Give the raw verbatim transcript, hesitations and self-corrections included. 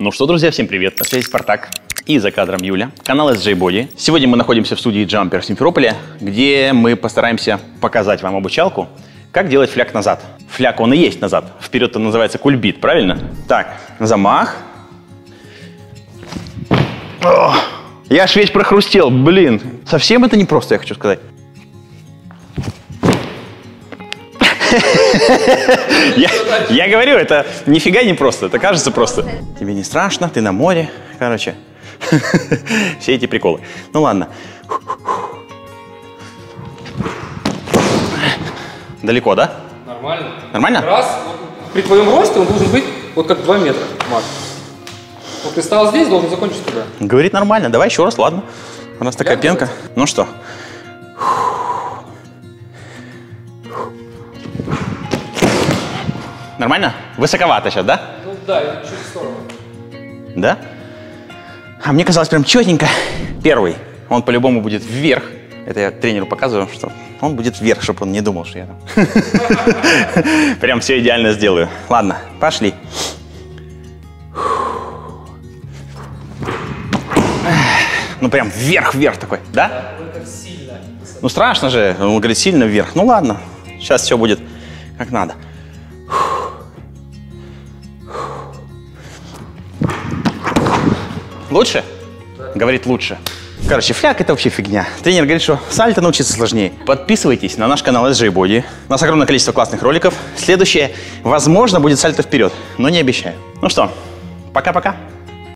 Ну что, друзья, всем привет. На связи Спартак. И за кадром Юля. Канал эс джей Body. Сегодня мы находимся в студии Jumper в Симферополе, где мы постараемся показать вам обучалку, как делать фляг назад. Фляг, он и есть назад. Вперед он называется кульбит, правильно? Так, замах. О, я аж весь прохрустел, блин. Совсем это непросто, я хочу сказать. Я, я говорю, это нифига не просто, это кажется просто. Тебе не страшно, ты на море, короче. Все эти приколы. Ну ладно. Далеко, да? Нормально. Нормально? Раз, вот, при твоем росте он должен быть вот как два метра, Макс. Вот ты стал здесь, должен закончить туда. Говорит нормально, давай еще раз, ладно. У нас такая пенка. Ну что? Нормально? Высоковато сейчас, да? Ну да, чуть в сторону. Да? А мне казалось прям четенько. Первый, он по-любому будет вверх. Это я тренеру показываю, что он будет вверх, чтобы он не думал, что я там. Прям все идеально сделаю. Ладно, пошли. Ну прям вверх-вверх такой, да? Да, только сильно. Ну страшно же, он говорит сильно вверх. Ну ладно, сейчас все будет как надо. Лучше? Да. Говорит, лучше. Короче, фляг — это вообще фигня. Тренер говорит, что сальто научиться сложнее. Подписывайтесь на наш канал эс джей Body. У нас огромное количество классных роликов. Следующее, возможно, будет сальто вперед, но не обещаю. Ну что, пока-пока.